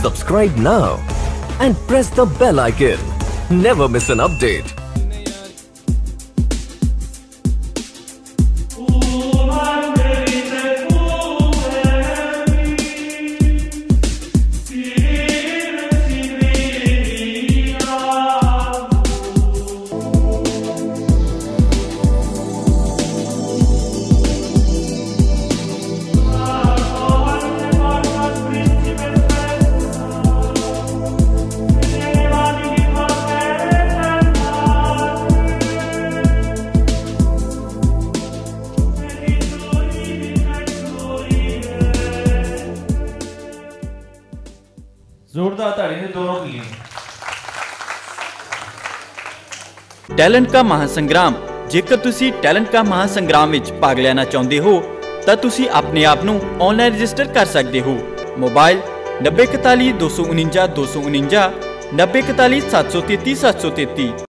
Subscribe now and press the bell icon. Never miss an update. जोरदार ताड़ी ने दोनों के लिए। टैलेंट का महासंग्राम। जेकर तुसी टैलेंट का महासंग्राम विच भाग लेना चाहते हो तो तुसी अपने आप नू ऑनलाइन रजिस्टर कर सकते हो। मोबाइल 9041 249 249 9041 733 733।